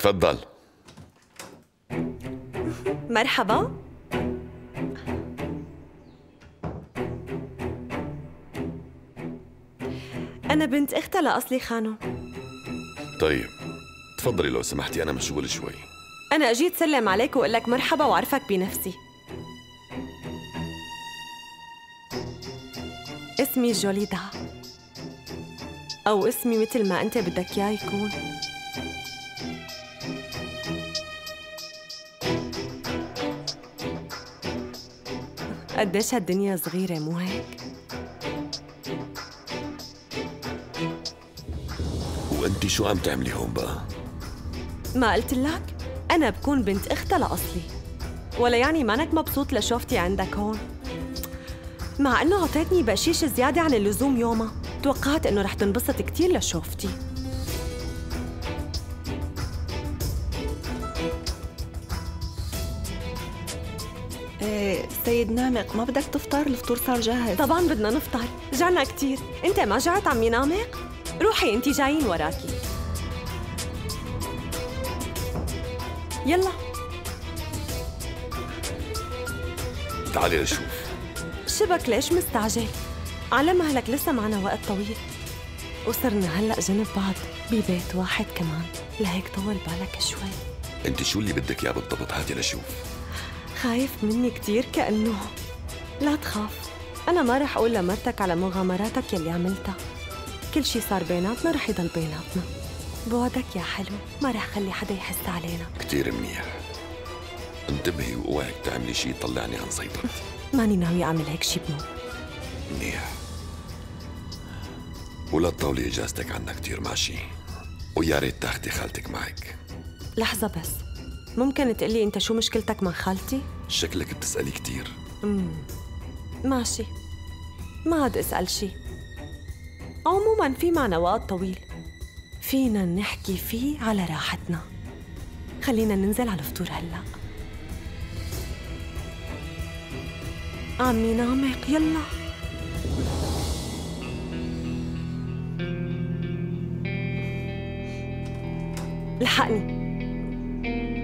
تفضل. مرحبا. أنا بنت أختها لأصلي خانم. طيب تفضلي لو سمحتي، أنا مشغول شوي. أنا أجيت سلم عليك وأقول لك مرحبا وأعرفك بنفسي. اسمي جوليدا، أو اسمي مثل ما أنت بدك إياه يكون. قديش هالدنيا صغيرة مو هيك؟ وأنتِ شو عم تعملي هون بقى؟ ما قلت لك؟ أنا بكون بنت أختها لأصلي. ولا يعني مانك مبسوط لشوفتي عندك هون؟ مع إنه عطيتني بقشيش زيادة عن اللزوم يومها، توقعت إنه رح تنبسط كتير لشوفتي. ايه سيد نامق، ما بدك تفطر؟ الفطور صار جاهز. طبعاً بدنا نفطر، جعنا كتير. أنت ما جعت عمي نامق؟ روحي أنت جايين وراكي. يلا تعالي لشوف. شبك ليش مستعجل؟ على مهلك لسه معنا وقت طويل، وصرنا هلأ جنب بعض ببيت واحد كمان، لهيك طول بالك شوي. أنتِ شو اللي بدك إياه بالضبط؟ هاتي لشوف. خايف مني كتير كأنه. لا تخاف، أنا ما رح أقول لمرتك على مغامراتك يلي عملتها. كل شي صار بيناتنا رح يضل بيناتنا. بوعدك يا حلو ما رح خلي حدا يحس علينا. كتير منيح. انتبهي واوعك تعملي شي يطلعني عن سيطرتي. ماني ناوي أعمل هيك شي بمو. منيح. ولا تطولي إجازتك عنا كتير ماشي، ويا ريت تاخدي خالتك معك. لحظة بس، ممكن تقلي أنت شو مشكلتك مع خالتي؟ شكلك بتسألي كتير. ماشي، ما عاد اسأل شي. عموماً في معنا وقت طويل فينا نحكي فيه على راحتنا. خلينا ننزل على الفطور هلأ. عمي نامق يلا. الحقني.